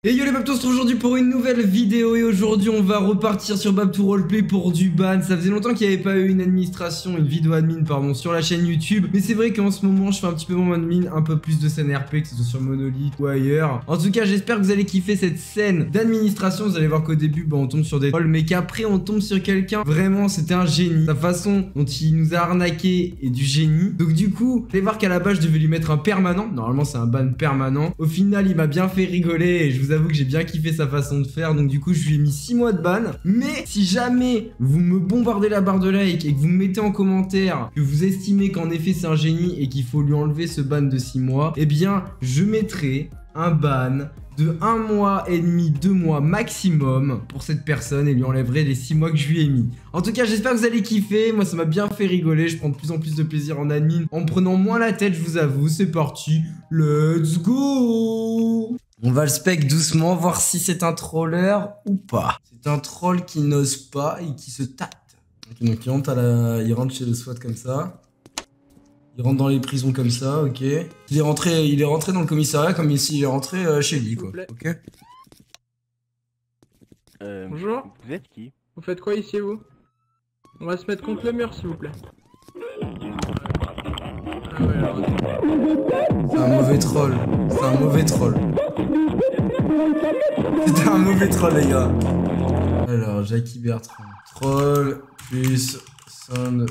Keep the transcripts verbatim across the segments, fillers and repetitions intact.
Et yo les Babtos, on se retrouve aujourd'hui pour une nouvelle vidéo et aujourd'hui on va repartir sur Bab to Roleplay pour du ban. Ça faisait longtemps qu'il n'y avait pas eu une administration, une vidéo admin pardon, sur la chaîne YouTube. Mais c'est vrai qu'en ce moment je fais un petit peu mon admin, un peu plus de scènes R P, que ce soit sur Monolith ou ailleurs. En tout cas j'espère que vous allez kiffer cette scène d'administration. Vous allez voir qu'au début bah, on tombe sur des trolls, mais qu'après on tombe sur quelqu'un. Vraiment c'était un génie. Sa façon dont il nous a arnaqué est du génie. Donc du coup, vous allez voir qu'à la base je devais lui mettre un permanent. Normalement c'est un ban permanent. Au final il m'a bien fait rigoler et je vous avoue que j'ai bien kiffé sa façon de faire, donc du coup je lui ai mis six mois de ban. Mais si jamais vous me bombardez la barre de like et que vous me mettez en commentaire que vous estimez qu'en effet c'est un génie et qu'il faut lui enlever ce ban de six mois, eh bien je mettrai un ban de un mois et demi, deux mois maximum pour cette personne et lui enlèverai les six mois que je lui ai mis. En tout cas, j'espère que vous allez kiffer. Moi, ça m'a bien fait rigoler. Je prends de plus en plus de plaisir en admin en me prenant moins la tête, je vous avoue. C'est parti. Let's go! On va le spec doucement, voir si c'est un troller ou pas. C'est un troll qui n'ose pas et qui se tâte. Okay, donc il rentre, à la... il rentre chez le SWAT comme ça. Il rentre dans les prisons comme ça, ok. Il est rentré, il est rentré dans le commissariat comme s'il est rentré euh, chez lui, quoi. Ok. Euh, Bonjour. Vous êtes qui? Vous faites quoi ici, vous? On va se mettre contre le mur, s'il vous plaît. Ah ouais, alors... C'est un mauvais troll. C'est un mauvais troll. C'était un mauvais troll, les gars. Alors, Jackie Bertrand. Troll plus soundboard.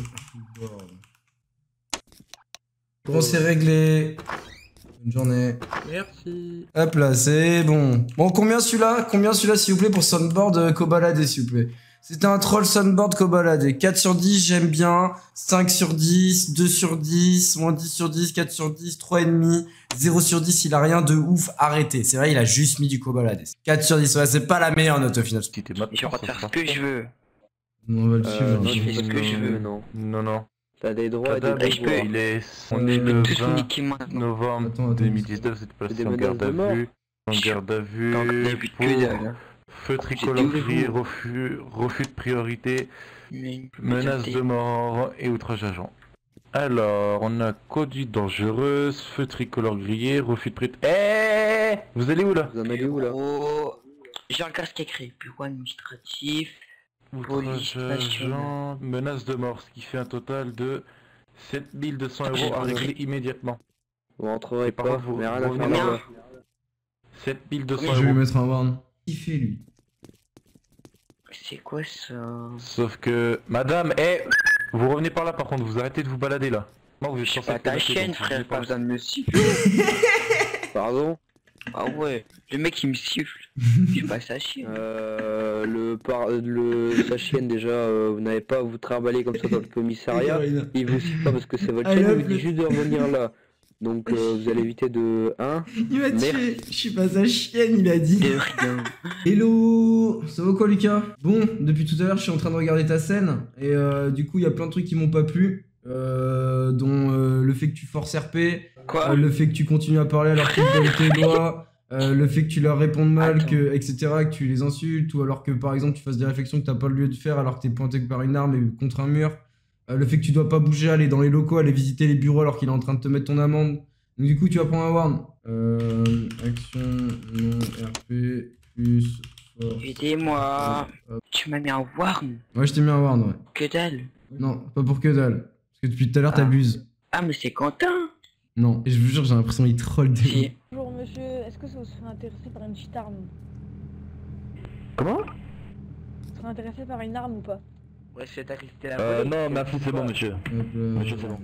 Bon, c'est réglé. Bonne journée. Merci. Hop là, c'est bon. Bon, combien celui-là? Combien celui-là, s'il vous plaît, pour soundboard euh, cobaladé, s'il vous plaît? C'était un troll soundboard cobaladé. quatre sur dix, j'aime bien. cinq sur dix, deux sur dix, moins dix sur dix, quatre sur dix, trois virgule cinq. zéro sur dix, il a rien de ouf. Arrêtez. C'est vrai, il a juste mis du cobaladé. quatre sur dix, ouais, c'est pas la meilleure note au final. J'ai le droit de faire ce que je veux. On va le Euh, suivre. non, je fais ce que je veux. Non, non, non. T'as des droits et des Kadab, devoirs. je peux, il est, on Je est peux le tous vingt niquer maintenant. novembre Attends, attends, deux mille dix-neuf, cette Des place en menaces garde de à mort. vue. En garde à vue T'en as vu pour que dalle. feu tricolore J'ai tout gris, vu. refus, refus de priorité, Mais une menace putain de mort et outrage agent. Alors, on a conduite dangereuse, feu tricolore grillé, refus de priorité. Eh, vous allez où là? Vous en allez où là? Oh, j'ai un casque écrit. Bureau administratif. Outrage agent, menace de mort, ce qui fait un total de sept mille deux cents euros à régler immédiatement. Vous rentrerez Et par pas, contre, vous mais rien à revenez faire là-bas. là. sept mille deux cents Je vais lui euros. mettre un warn. Il fait lui. C'est quoi ça? Sauf que, madame, eh, vous revenez par là par contre, vous arrêtez de vous balader là. Non, vous êtes Je suis censé pas être ta connecté, chaîne, donc vous venez frère, pas par besoin de me siffler. Pardon? Ah ouais, le mec il me siffle. Je suis pas sa chienne. Euh, le par le sa chienne déjà, euh, vous n'avez pas à vous trimballer comme ça dans le commissariat. Il vous siffle pas parce que c'est votre Allez, chaîne, il hop, vous dit le- juste de revenir là. Donc euh, vous allez éviter de un. Il m'a tué. Merci. Je suis pas sa chienne, il a dit. De rien. Hello, ça va quoi Lucas? Bon, depuis tout à l'heure je suis en train de regarder ta scène et euh, du coup il y a plein de trucs qui m'ont pas plu, euh, dont euh, le fait que tu forces R P, Quoi? euh, le fait que tu continues à parler alors qu'ils donnent tes doigts, euh, le fait que tu leur répondes mal, Attends. que, et cetera, que tu les insultes, ou alors que par exemple tu fasses des réflexions que t'as pas le lieu de faire alors que t'es pointé par une arme et contre un mur, euh, le fait que tu dois pas bouger, aller dans les locaux, aller visiter les bureaux alors qu'il est en train de te mettre ton amende. Donc du coup tu vas prendre un warn. Euh, action non R P plus force. Aidez-moi. Hop. Tu m'as mis un warn. Ouais, je t'ai mis un warn, ouais. Que dalle. Non, pas pour que dalle. Parce que depuis tout à l'heure, Ah. t'abuses. Ah mais c'est Quentin. Non, et je vous jure, j'ai l'impression qu'il troll des... Si. Bonjour monsieur, est-ce que vous serez intéressé par une petite arme? Comment? Vous serez intéressé par une arme ou pas? Ouais, c'est arrêté la Euh, volée. non, merci, c'est bon, monsieur. Hop là. Monsieur, c'est bon.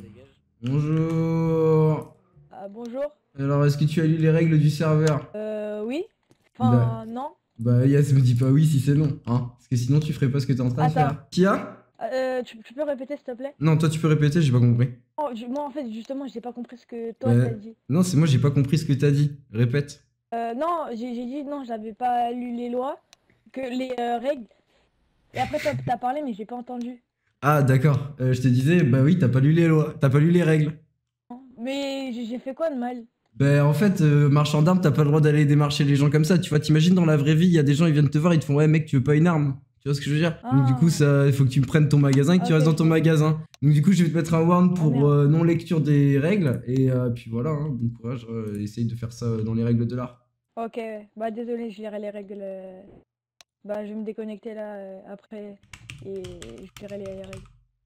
Bonjour. Ah bonjour. Alors, est-ce que tu as lu les règles du serveur? Euh oui. Enfin Bah. non. Bah, Yas me dit pas oui si c'est non, hein. Parce que sinon, tu ferais pas ce que t'es en train de Attends. faire. Tia? Euh, tu, tu peux répéter s'il te plaît? Non, toi, tu peux répéter, j'ai pas compris. Oh, je- moi en fait justement j'ai pas compris ce que toi Ouais. t'as dit. Non, c'est moi, j'ai pas compris ce que t'as dit. Répète. Euh non, j'ai j'ai dit non, j'avais pas lu les lois, que les euh, règles. Et après t'as t'as parlé mais j'ai pas entendu. Ah, d'accord. Euh, je te disais, bah oui, t'as pas lu les lois. T'as pas lu les règles. Mais j'ai j'ai fait quoi de mal? Bah en fait, euh, marchand d'armes, t'as pas le droit d'aller démarcher les gens comme ça. Tu vois, t'imagines dans la vraie vie, il y a des gens, ils viennent te voir, ils te font ouais mec, tu veux pas une arme? Tu vois ce que je veux dire? Donc du Ah. coup, ça, il faut que tu prennes ton magasin et que tu Ok, restes dans je ton comprends. magasin. Donc du coup, je vais te mettre un warn Ah, pour merde. euh, non lecture des règles et euh, puis voilà. Hein, bon courage, euh, essaye de faire ça dans les règles de l'art. Ok, bah désolé, je lirai les règles. euh, Bah je vais me déconnecter là euh, après et je lirai les, les règles.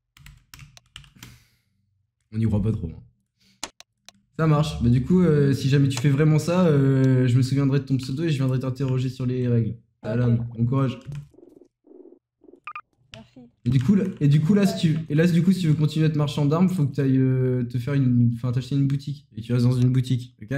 On n'y croit pas trop. Hein. Ça marche. Bah du coup, euh, si jamais tu fais vraiment ça, euh, je me souviendrai de ton pseudo et je viendrai t'interroger sur les règles. Alan, bon courage. Merci. Et du coup, là, et du coup là, si tu, et là, du coup, si tu veux continuer à être marchand d'armes, faut que tu ailles euh, te faire une, enfin, t'acheter une boutique et tu restes dans une boutique, ok?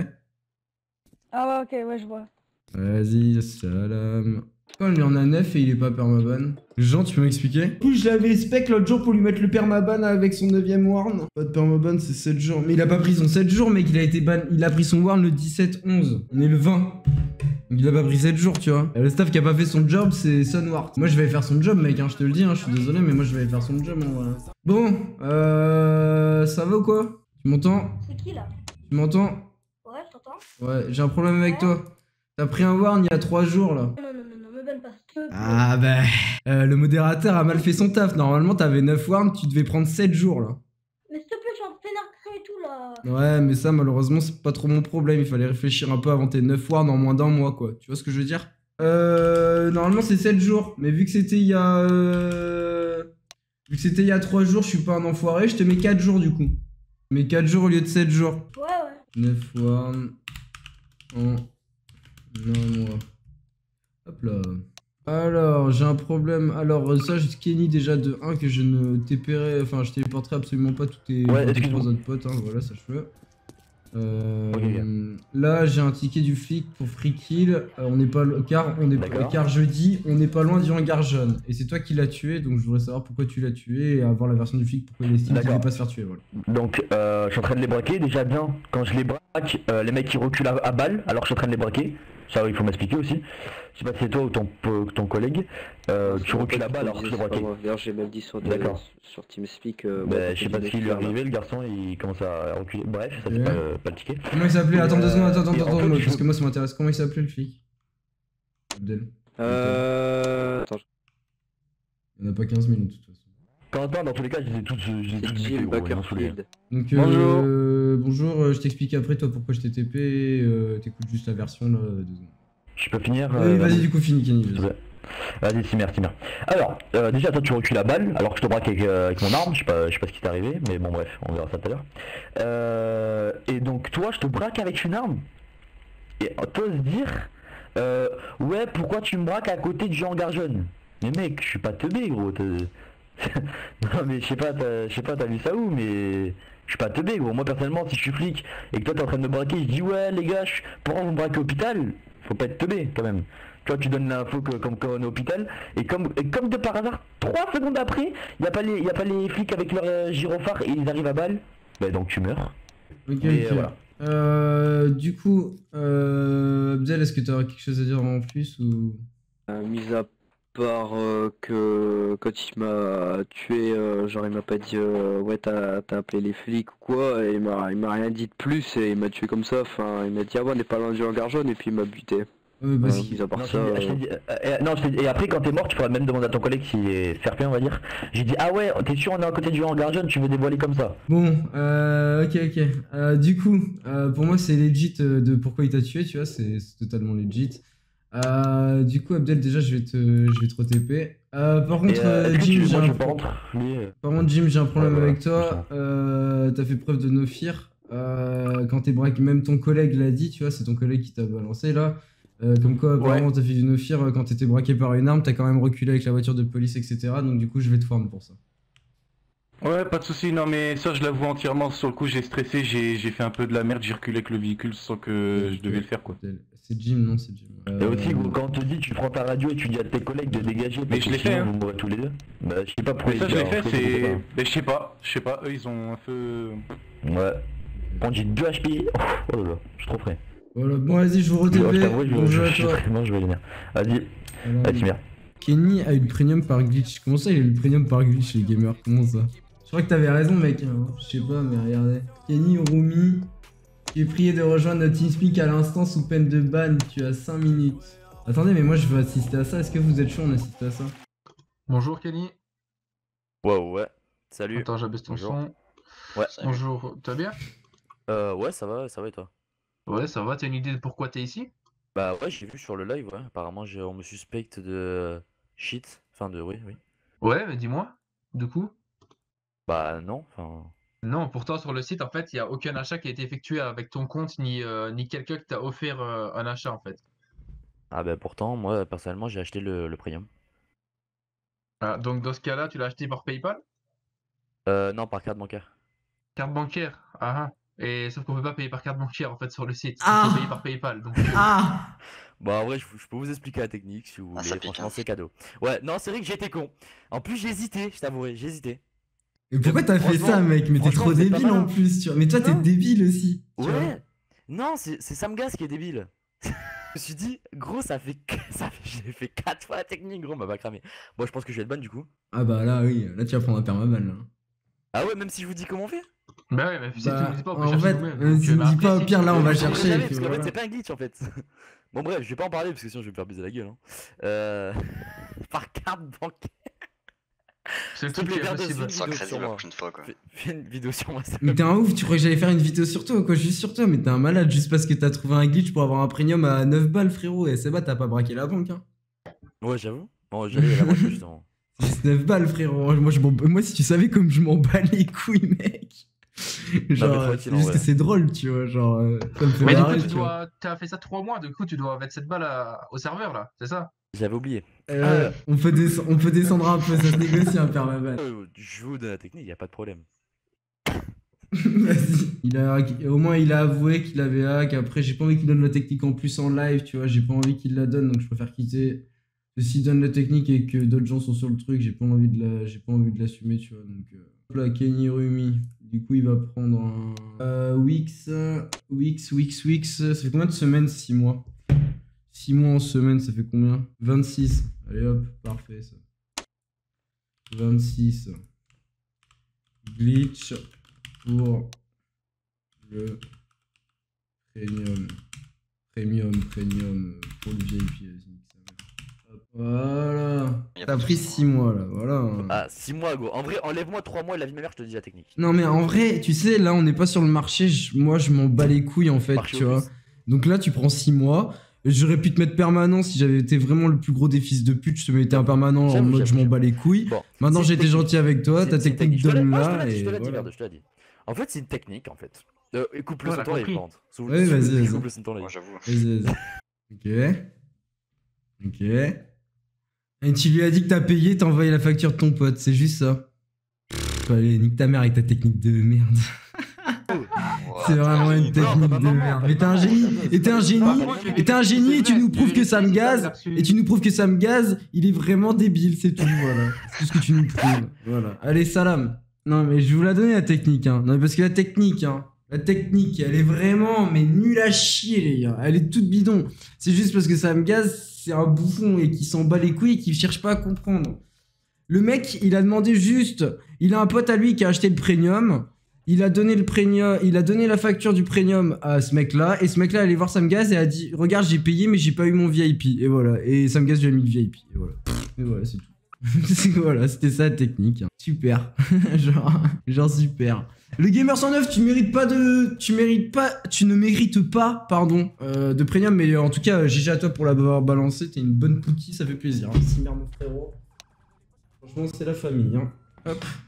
Ah ouais, ok, ouais, je vois. Vas-y, salam. Quand il y en a neuf et il est pas permaban. Jean, tu peux m'expliquer? Du coup, je l'avais spec l'autre jour pour lui mettre le permaban avec son neuvième warn. Pas de permaban, c'est sept jours. Mais il a pas pris son sept jours, mec. Il a été ban. Il a pris son warn le dix-sept onze. On est le vingt. Donc il a pas pris sept jours, tu vois. Et le staff qui a pas fait son job, c'est Sunward. Moi, je vais faire son job, mec. Hein, je te le dis. Hein, je suis désolé, mais moi, je vais faire son job. En vrai. Bon, euh. Ça va ou quoi? Tu m'entends? C'est qui là? Tu m'entends? Ouais, je t'entends. Ouais, j'ai un problème avec toi. T'as pris un warn il y a trois jours, là. Non, non, non, non, me banne pas. Je te- Ah bah, euh, le modérateur a mal fait son taf. Normalement, t'avais neuf warns, tu devais prendre sept jours là. Mais s'il te plaît, je suis en plein arcade et tout là. Ouais, mais ça, malheureusement, c'est pas trop mon problème. Il fallait réfléchir un peu avant tes neuf warns en moins d'un mois, quoi. Tu vois ce que je veux dire? Euh. Normalement, c'est sept jours. Mais vu que c'était il y a. Euh... Vu que c'était il y a trois jours, je suis pas un enfoiré, je te mets quatre jours du coup. Je mets quatre jours au lieu de sept jours. Ouais, ouais. neuf warns en un mois. Hop là. Alors, j'ai un problème. Alors, ça, j'ai Kenny déjà de un que je ne téperai, enfin, je téléporterai absolument pas tous tes Ouais, tes excuse-moi. trois autres potes, hein, voilà, sache-le. Euh, Ok, là, j'ai un ticket du flic pour free kill. Euh, on n'est pas lo- car on est D'accord. car jeudi, on n'est pas loin du hangar jaune. Et c'est toi qui l'as tué, donc je voudrais savoir pourquoi tu l'as tué et avoir la version du flic pourquoi il estime qu'il D'accord. ne pas se faire tuer. Voilà. Donc, euh, je suis en train de les braquer. Déjà, bien, quand je les braque, euh, les mecs ils reculent à, à balle alors que je suis en train de les braquer. Ça, il faut m'expliquer aussi. Je sais pas si c'est toi ou ton, ton collègue. Euh, tu recules à balle alors que je les braquais. D'ailleurs, j'ai même dit sur, des- D'accord. sur TeamSpeak. Euh, Bah, moi, je sais pas ce qui lui est arrivé, le garçon il commence à reculer. Bref, ça c'est Ok. pas, euh, pas le ticket. Comment il s'appelait? Attends deux secondes, attends, attends, Et en attends, fait, parce je- que moi ça m'intéresse. Comment il s'appelait le flic? Abdel. Euh. Attends, Il n'y en a pas quinze minutes de toute façon. Quentin, dans tous les cas, je les ai tous, je les ai tous c'est butés, Jim gros, ils m'ont saoulé. Bakerfield. Donc, Bonjour. euh, bonjour, euh, je t'explique après toi pourquoi je t'ai T P. Euh, T'écoutes juste la version là. Deux secondes. Je peux finir Oui, euh, vas-y, du coup, fini, Kenny. s'il te vas-y. plaît. Vas-y, Simer, Simer. Alors, euh, déjà, toi, tu recules à balle, alors que je te braque avec, euh, avec mon arme. Je sais pas, je sais pas ce qui t'est arrivé, mais bon, bref, on verra ça tout à l'heure. Euh, et donc, toi, je te braque avec une arme. Et t'oses dire, euh, ouais, pourquoi tu me braques à côté du hangar jaune? Mais mec, je suis pas teubé, gros. t'es- non, mais je sais pas, t'as- je sais pas, t'as vu ça où, mais. Je suis pas teubé, gros. Moi, personnellement, si je suis flic et que toi, t'es en train de me braquer, je dis, ouais, les gars, je- pourquoi vous me braquez au hôpital? Faut pas être teubé, quand même. Tu vois, tu donnes l'info que, comme quand on est au hôpital, et comme, et comme de par hasard, trois secondes après, y a pas les, y a pas les flics avec leur euh, gyrophare et ils arrivent à balle, bah donc tu meurs. Ok, Et, ok. euh, voilà. Euh, du coup, euh, Abdel, est-ce que tu as quelque chose à dire en plus ou... Euh, mis à part euh, que quand il m'a tué, euh, genre il m'a pas dit euh, ouais t'as t'as appelé les flics ou quoi, et il m'a il m'a rien dit de plus et il m'a tué comme ça, enfin il m'a dit ah ouais on est pas loin du hangar jaune et puis il m'a buté. Ouais, bah, Ouais, si. mis à part Non, je ça. t'ai dit- je t'ai euh, dit- euh, euh, non, je t'ai dit- et après quand t'es mort, tu pourrais même demander à ton collègue s'il est fair play, on va dire. J'ai dit ah ouais, t'es sûr on est à côté du hangar jaune, tu veux dévoiler comme ça? Bon, euh, ok, ok. Euh, du coup, euh, pour moi, c'est legit euh, de pourquoi il t'a tué, tu vois, c'est c'est totalement legit. Euh, du coup, Abdel, déjà, je vais te, je vais te re-T P. Euh, par Et, contre, euh, euh, est-ce que Jim, tu- j'ai moi, un je vais pas pro- rentrer, euh, Par contre, Jim, j'ai un problème Ouais, voilà, avec toi. c'est ça. Euh, T'as fait preuve de no fear. Euh, quand t'es braqué, même ton collègue l'a dit, tu vois, c'est ton collègue qui t'a balancé là. Euh, comme quoi, apparemment, t'as fait du no fear euh, quand t'étais braqué par une arme, t'as quand même reculé avec la voiture de police, et cetera. Donc, du coup, je vais te former pour ça. Ouais, pas de soucis, non mais ça je l'avoue entièrement, sur le coup j'ai stressé, j'ai j'ai fait un peu de la merde, j'ai reculé avec le véhicule sans que je devais le faire quoi. Abdel. C'est Jim, non, c'est Jim. Et aussi, gros, quand on te dit, tu prends ta radio et tu dis à tes collègues de dégager, parce je que l'ai sinon, fait, hein. vous mourrez tous les deux. Bah, je sais pas pourquoi Mais ça ils je l'ai disent, fait, alors, c'est... pas. Mais je sais pas, je sais pas, eux ils ont un peu... Ouais. Quand j'ai deux H P, oh là là, je suis trop prêt. Voilà, bon, vas-y, je vous re-T Je P. t'avoue, je, Bonjour je à suis toi. très... Non, je vais venir. Vas-y, Voilà. vas-y, merde. Kenny a eu le premium par glitch. Comment ça, il a eu le premium par glitch, les gamers? Comment ça? Je crois que t'avais raison, mec. hein. Je sais pas, mais regardez. Kenny Rumi, tu es prié de rejoindre notre TeamSpeak à l'instant sous peine de ban. Tu as cinq minutes. Attendez, mais moi je veux assister à ça. Est-ce que vous êtes chaud, on assiste à ça? Bonjour Kenny. Ouais, ouais. Salut. Attends, j'abaisse ton Bonjour. son. Ouais. Bonjour, tu vas bien? Euh, ouais, ça va, ça va et toi? Ouais, ça va, t'as une idée de pourquoi t'es ici? Bah ouais, j'ai vu sur le live, ouais. Apparemment, j'ai- on me suspecte de shit. Enfin, de. Oui, oui. Ouais, mais dis-moi, du coup. Bah non, enfin. Non, pourtant sur le site, en fait, il n'y a aucun achat qui a été effectué avec ton compte, ni, euh, ni quelqu'un qui t'a offert euh, un achat, en fait. Ah bah pourtant, moi, personnellement, j'ai acheté le, le premium. Ah, donc dans ce cas-là, tu l'as acheté par PayPal? Euh, non, par carte bancaire. Carte bancaire? Ah, ah. Et sauf qu'on peut pas payer par carte bancaire, en fait, sur le site. Il Ah. faut payer par PayPal. Donc, euh, Ah. Bon, en vrai, je, je peux vous expliquer la technique si vous Ah, voulez. ça pique, Franchement, hein. c'est cadeau. Ouais, non, c'est vrai que j'ai été con. En plus, j'ai hésité, je t'avouerai, j'ai hésité. Et pourquoi t'as fait Franchement- ça, mec? Mais t'es franchement, trop c'est pas débile en malin. plus, tu vois. Mais toi, t'es Non. débile aussi. tu vois. Ouais. Non, c'est c'est Samgas qui est débile. Je me suis dit, gros, ça fait, que- ça fait j'ai fait quatre fois la technique, gros, on m'a pas cramé. Bon, je pense que je vais être ban du coup. Ah bah là, oui. Là, tu vas prendre un permaban, là. Ah ouais, même si je vous dis comment on fait. bah ouais, mais si Bah, tu nous dis pas, on peut en chercher fait, nous-mêmes. euh, Donc, si euh, tu bah, me dis après, pas, au si pire, tu là, veux- on va Je saurais chercher, jamais, et puis parce qu'en fait, voilà. c'est pas un glitch en fait. Bon, bref, je vais pas en parler parce que sinon je vais me faire baiser la gueule. Hein. Euh... Par carte bancaire. C'est le S'il te truc plaît, qui est garde possible. une Sans vidéo crédit sur la moi. prochaine fois quoi. Fais, fais une vidéo sur moi. Mais t'es un ouf, tu crois que j'allais faire une vidéo sur toi ou quoi? Juste sur toi, mais t'es un malade juste parce que t'as trouvé un glitch pour avoir un premium à neuf balles, frérot. Et c'est pas, t'as pas braqué la banque, hein. Ouais, j'avoue. Bon, j'allais la moitié justement. C'est juste neuf balles, frérot. Moi, je m'en- Moi, si tu savais comme je m'en bats les couilles, mec. Genre, mais euh, tranquille, c'est en juste vrai. que c'est drôle, tu vois. Genre, euh, ça me fait Mais du marrer, coup, tu tu vois. dois, t'as fait ça trois mois, du coup, tu dois vingt-sept balles à- au serveur, là, c'est ça? J'avais oublié. Euh, on, peut descend- on peut descendre un peu, ça se négocie un permaban. Euh, je vous donne la technique, y a pas de problème. Vas-y. Il a, au moins, il a avoué qu'il avait hack. Après, j'ai pas envie qu'il donne la technique en plus en live, tu vois. J'ai pas envie qu'il la donne, donc je préfère quitter. S'il donne la technique et que d'autres gens sont sur le truc, j'ai pas envie de la, j'ai pas envie de l'assumer, tu vois. Donc, euh, hop là, Kenny Rumi. Du coup, il va prendre un euh, Wix, Wix, Wix, Wix. Ça fait combien de semaines? six mois. six mois en semaine, ça fait combien? vingt-six. Allez hop, parfait ça. vingt-six. Glitch pour le premium. Premium, premium pour le V I P. Hop, voilà. Y a T'as pas de pris souci. six mois là, voilà. Ah, six mois, gros. En vrai, enlève-moi trois mois et la vie de ma mère, je te dis la technique. Non mais en vrai, tu sais, là on n'est pas sur le marché, je- moi je m'en bats les couilles en fait, Marché tu au vois. plus. Donc là tu prends six mois, j'aurais pu te mettre permanent si j'avais été vraiment le plus gros des fils de pute, je te mettais un permanent en J'avoue, mode je j'avoue, m'en bats les couilles. Bon. Maintenant c'est j'ai une été technique. gentil avec toi, C'est- ta c'est une technique Je te l'ai- donne ah, je te là l'ai dit, je et te l'ai dit, voilà. regarde, je te l'ai dit. En fait, c'est une technique en fait. Euh, coupe le Ouais, son on a ton live, compris. par contre. Sous- Ouais, sous- vas-y, sous- vas-y. Coupe le son ton live. Moi j'avoue. Vas-y, vas-y. Ok. Ok. Et tu lui as dit que t'as payé, t'as envoyé la facture de ton pote, c'est juste ça. Pff, allez, nique ta mère avec ta technique de merde. C'est vraiment une technique de merde. Mais t'es un génie, et t'es un génie, et t'es un génie et tu nous prouves que Sam Gaz, et tu nous prouves que Sam Gaz, il est vraiment débile, c'est tout, voilà. C'est tout ce que tu nous prouves, voilà. Allez, salam. Non mais je vais vous la donner la technique, hein. Non parce que la technique, hein, la technique, elle est vraiment, mais nulle à chier les gars. Elle est toute bidon. C'est juste parce que Sam Gaz, c'est un bouffon et qui s'en bat les couilles et qui cherche pas à comprendre. Le mec, il a demandé juste, il a un pote à lui qui a acheté le premium. Il a donné le premium, il a donné la facture du premium à ce mec-là, et ce mec-là allait voir Sam Gaz et a dit regarde j'ai payé mais j'ai pas eu mon V I P, et voilà. Et Sam Gaz lui a mis le V I P, et voilà. Et voilà c'est tout. C'est- voilà, c'était ça la technique. hein. Super, genre, genre super. Le Gamer cent neuf, tu mérites pas de, tu mérites pas, tu ne mérites pas, pardon, euh, de premium, mais en tout cas G G à toi pour l'avoir balancé, t'es une bonne poutie, ça fait plaisir. Merci merde mon frérot. Franchement c'est la famille. Hein. Hop.